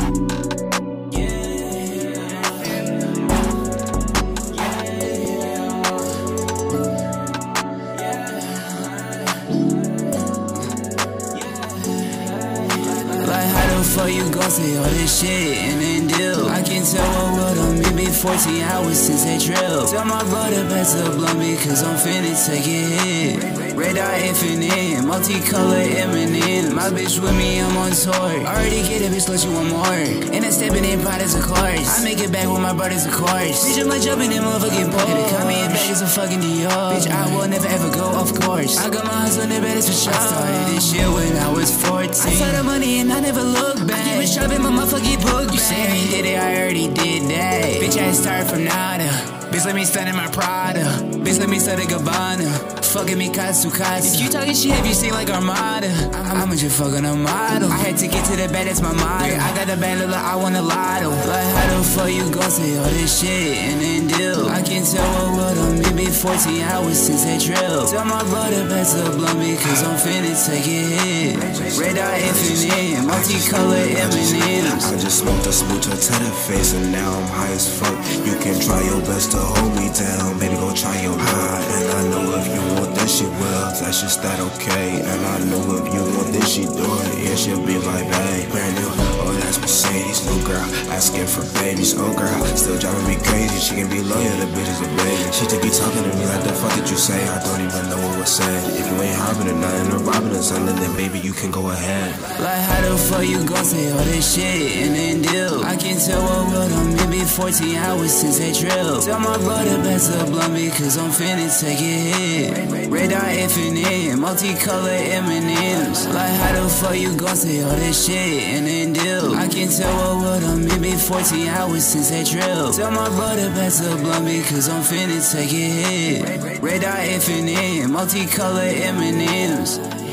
Before you gon' say all this shit and then deal, I can tell what I'm in. Been 14 hours since that drill. Tell my brother pass the blunt because I'm finna take a hit. Red eye infinite, multicolor M&M. My bitch with me, I'm on tour. Already get it, bitch, let you want more. And I'm stepping in pride as a course. I make it back with my brothers, of course. Bitch, I'm like jumping in motherfucking pool. Call me a bag as a fucking Dior. Bitch, I will never ever go, of course. I got my hustle in the bed, for sure. I started this shit when I was 14. I saw the money and I never looked back. I keep it shoving my motherfucking book back. You say I did it, I already did that. Bitch, I started from nada. Bitch, let me stand in my Prada. Bitch, let me start a Gabbana. Fucking me Katsu. If you talking shit, if you sing like Armada, I'ma just fucking a model. I had to get to the bed, that's my motto. I got the band, look like I won a lotto. Like how the fuck you gon' say all this shit and then deal? I can tell what I'm in. Been 14 hours since that drill. Tell my brother pass the blunt because I'm finna take a hit. Red eye infinite, multicolor M&M's. I just smoked a smooch to the face and now I'm high as fuck. You can try your best to hold me down, baby, go try your high. And I know if you want that shit, well, that's just that okay. And I know if you want this, she do it, yeah, she'll be my babe. Brand new, oh, that's Mercedes. New girl, asking for babies. Oh, girl, still driving me crazy. She can be loyal, the bitch is a baby. She just be talking to me like, the fuck did you say? I don't even know what was said. If you ain't hopping or nothing or robbing or something, then baby, you can go ahead. Like how the fuck you gon' say all this shit and then deal? I can tell what I'm in. Been 14 hours since that drill. Tell my brother pass the blunt because I'm finna take a hit. Red eye infinite, multicolor M&M's. Like how the fuck you gon' say all this shit and then deal? I can tell what I'm in. Been 14 hours since that drill. Tell my brother pass the blunt because I'm finna take a hit. Red eye infinite, multicolor M&M's.